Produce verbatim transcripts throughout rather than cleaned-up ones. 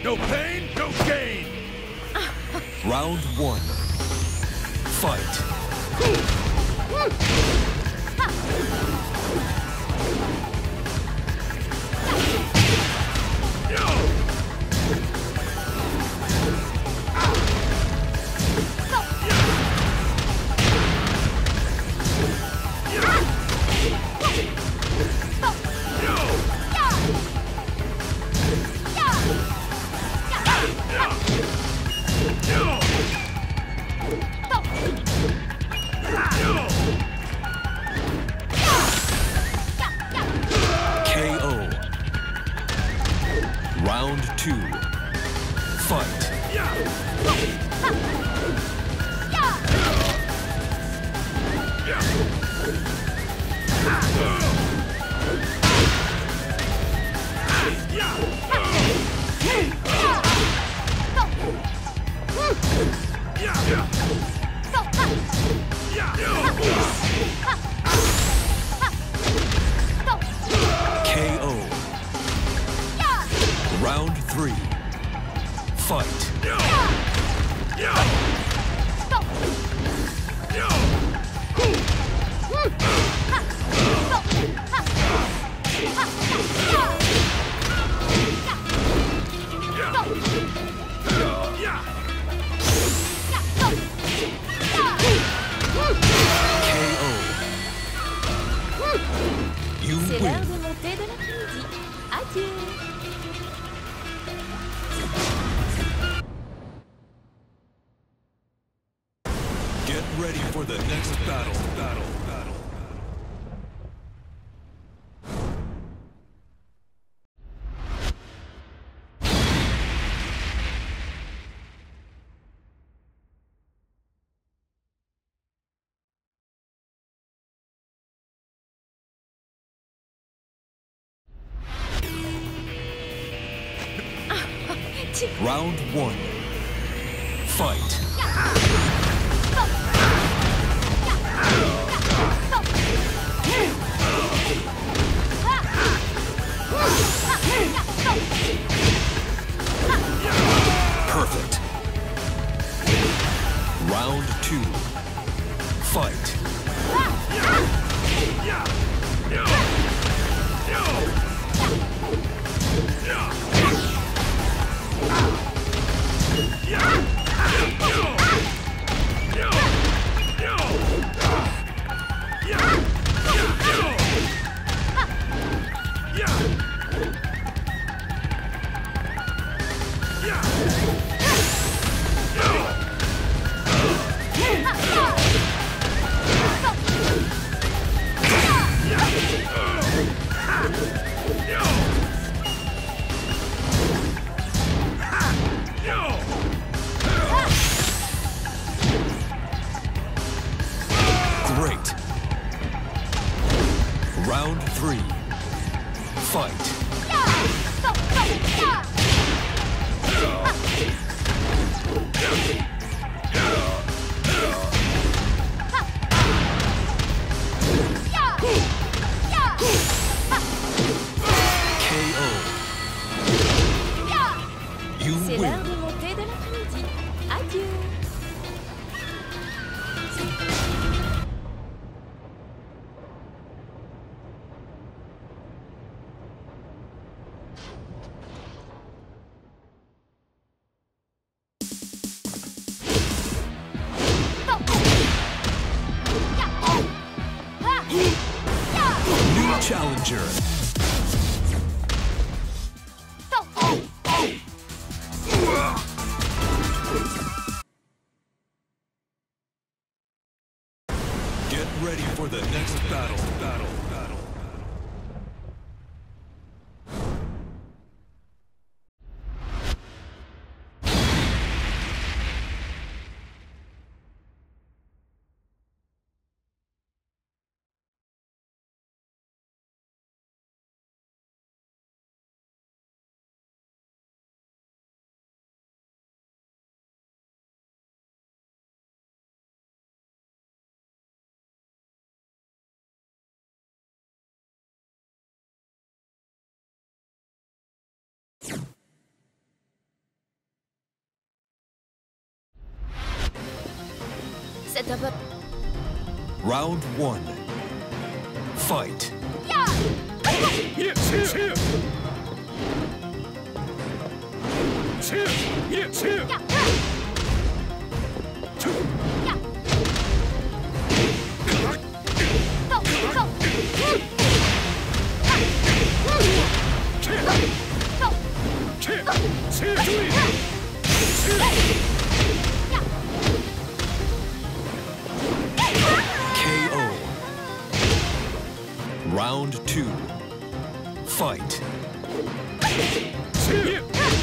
No pain, no gain! Round one. Fight. Round two. Fight. K O. Round three. Fight. C'est l'heure de monter de l'après-midi. Adieu. Get ready for the next battle. Battle. Battle. Round one. Fight. Perfect. Round two. Fight. Great. Round three. Fight. K O. You C'est win. l'heure de monter de l'après-midi. Adieu. d'abord. Round one. Fight. Ya! Here, here, here. Here, here, here. Ya! Two. Ya! Go, go! Here, Go! here, here, three. Here. Ya! K O. Round two. Fight. Here.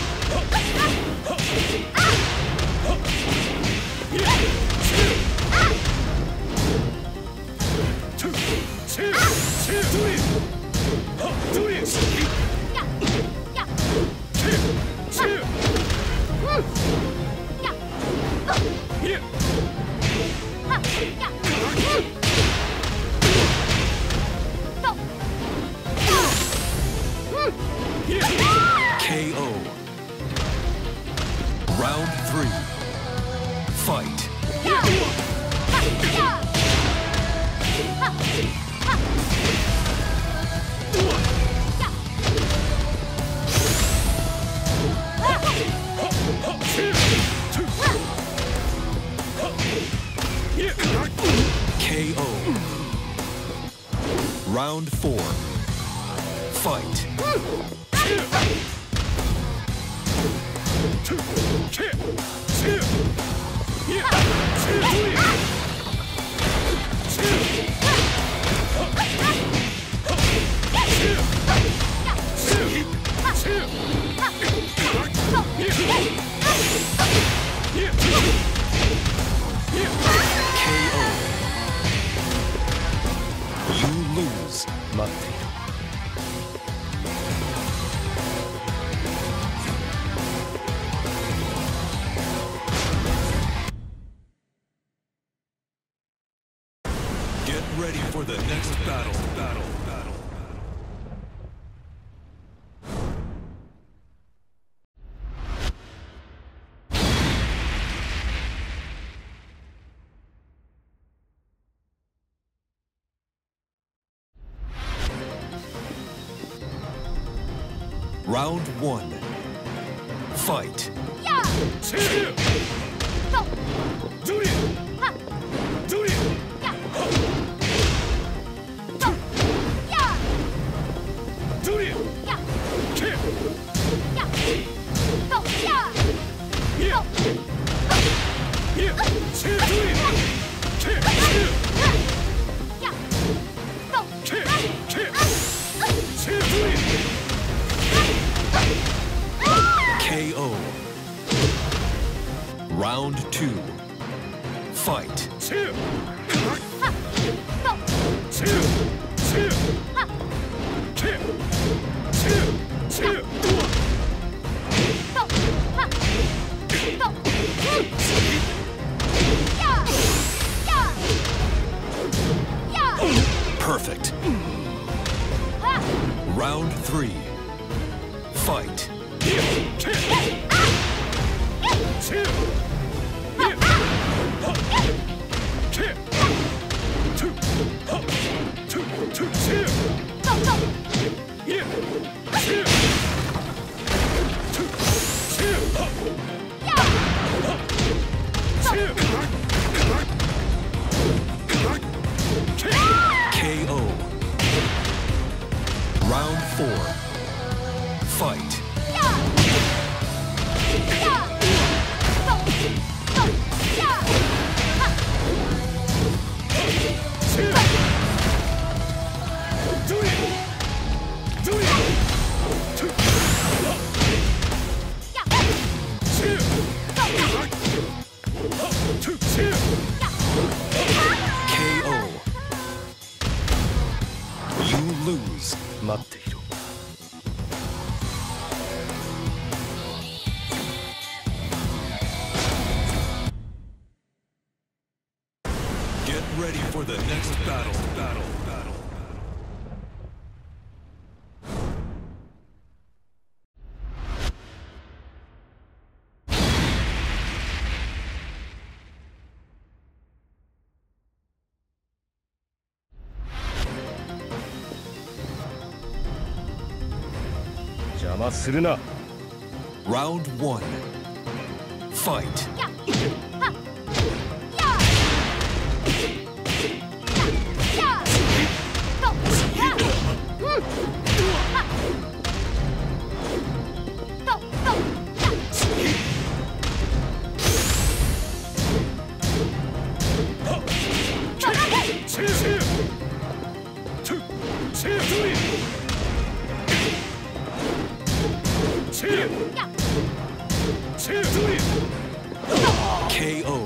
Two. Here, here, three. Three. Ya! Ya! Here, here. Ya! Here. Ha! Ya! Go! Here. K O. Round three. Fight. Ya! Ha! Ya! Ha! Ha! Ya! Here. Two. Here. K O. Round four. Fight. Here. Two. Here. Here. Here. Here, three. K O. You lose. 待っている。Get ready for the next battle. Battle. Battle. Round one. Fight. Ya! Here. Go! Do it. Ha! Do it. Ya! Go! Ya! Do it. Ya! Here. Ya! Go! Ya! Here. Here. Here, do it. Here. Here. Ya! Go! Here. Here. Here, do it. K O. Round two. Fight. Here. Ha! Go! Here. Here. Ha! Here. Here. Here. Go! Ha! Go! Ya! Ya! Ya! Perfect. Ha! Round three. Fight. Here. Here. Here. Here. Here. Two. Two. Two. Here. Go! Go! Here. Here. Two. Here. Ya! Here. K O. Round four. Fight. Ya! Ya! Go! Go! Ya! Ha! Here. Do it. Do it. Two. Ya! Here. Go! Two. Here. Ya! K O. You lose. 待っていろ。Get ready for the next battle. Battle. Battle. 邪魔するな。 Round one. Fight. K O.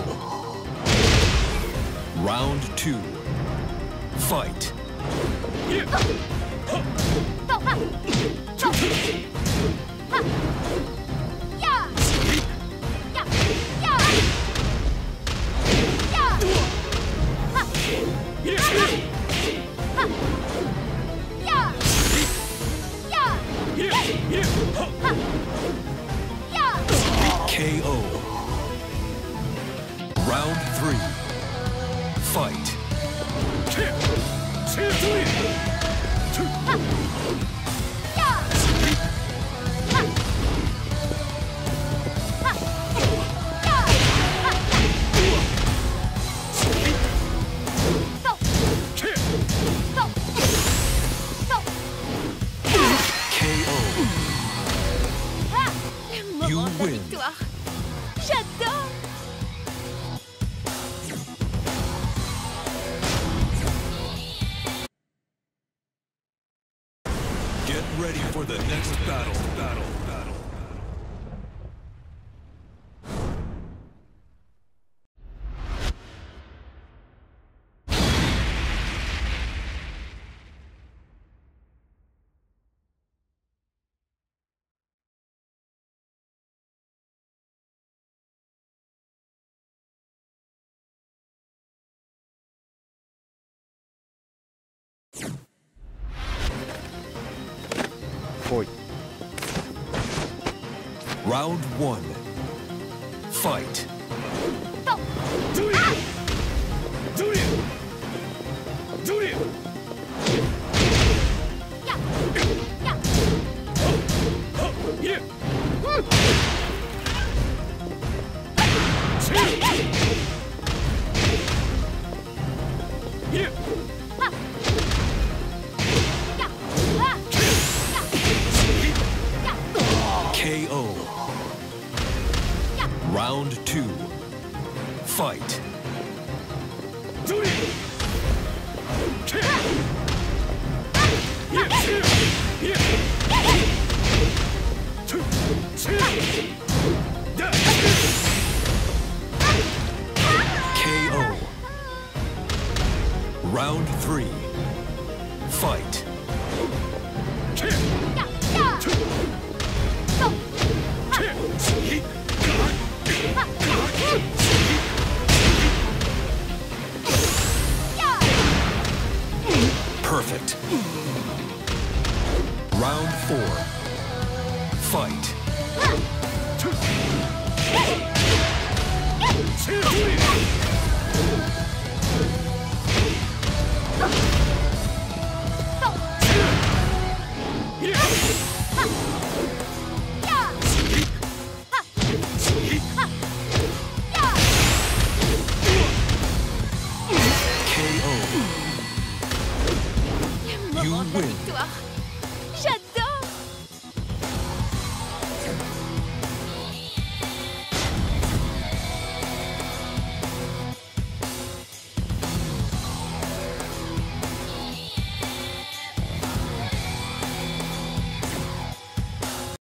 Round two. Fight. K O. Round three. Fight. K O. You win. J'adore. Get ready for the next battle. Battle. Battle. Round one. Fight. K O. Round two. Fight. K O. Round three. Fight. Perfect. Round four. Fight.